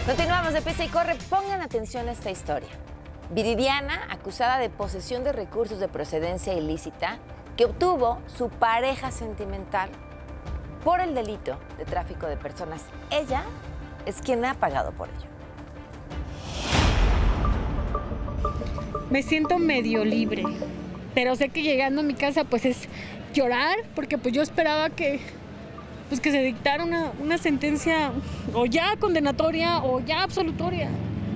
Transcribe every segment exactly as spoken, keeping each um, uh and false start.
Continuamos de Pisa y Corre. Pongan atención a esta historia. Viridiana, acusada de posesión de recursos de procedencia ilícita que obtuvo su pareja sentimental por el delito de tráfico de personas. Ella es quien ha pagado por ello. Me siento medio libre, pero sé que llegando a mi casa pues es llorar, porque pues yo esperaba que, pues, que se dictara una, una sentencia o ya condenatoria o ya absolutoria.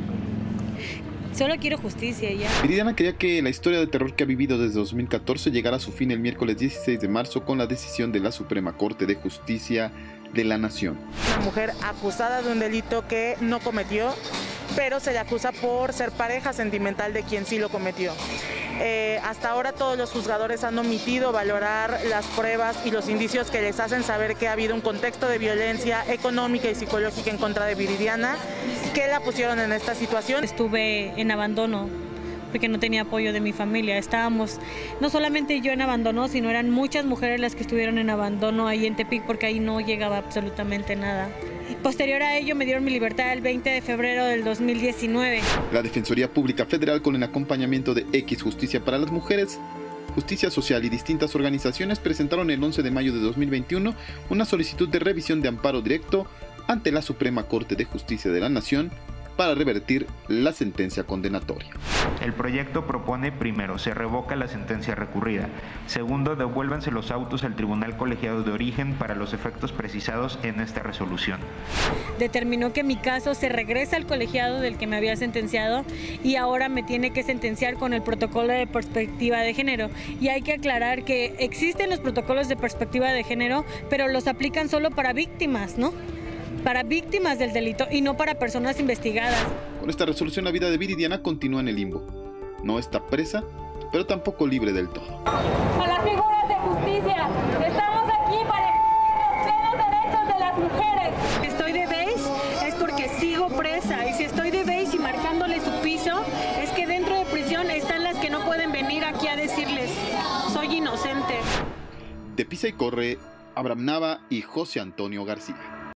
Solo quiero justicia ya. Viridiana quería que la historia de terror que ha vivido desde dos mil catorce llegara a su fin el miércoles dieciséis de marzo con la decisión de la Suprema Corte de Justicia de la Nación. Una mujer acusada de un delito que no cometió, pero se le acusa por ser pareja sentimental de quien sí lo cometió. Eh, hasta ahora todos los juzgadores han omitido valorar las pruebas y los indicios que les hacen saber que ha habido un contexto de violencia económica y psicológica en contra de Viridiana, que la pusieron en esta situación. Estuve en abandono porque no tenía apoyo de mi familia. Estábamos, no solamente yo en abandono, sino eran muchas mujeres las que estuvieron en abandono ahí en Tepic, porque ahí no llegaba absolutamente nada. Posterior a ello me dieron mi libertad el veinte de febrero del dos mil diecinueve. La Defensoría Pública Federal, con el acompañamiento de X Justicia para las Mujeres, Justicia Social y distintas organizaciones, presentaron el once de mayo de dos mil veintiuno una solicitud de revisión de amparo directo ante la Suprema Corte de Justicia de la Nación para revertir la sentencia condenatoria. El proyecto propone, primero, se revoca la sentencia recurrida. Segundo, devuélvanse los autos al Tribunal Colegiado de Origen para los efectos precisados en esta resolución. Determinó que mi caso se regresa al colegiado del que me había sentenciado y ahora me tiene que sentenciar con el protocolo de perspectiva de género. Y hay que aclarar que existen los protocolos de perspectiva de género, pero los aplican solo para víctimas, ¿no? Para víctimas del delito y no para personas investigadas. Con esta resolución la vida de Viridiana continúa en el limbo. No está presa, pero tampoco libre del todo. A las figuras de justicia, estamos aquí para exigir los plenos derechos de las mujeres. Estoy de beige es porque sigo presa, y si estoy de beige y marcándole su piso, es que dentro de prisión están las que no pueden venir aquí a decirles, soy inocente. De Pisa y Corre, Abraham Nava y José Antonio García.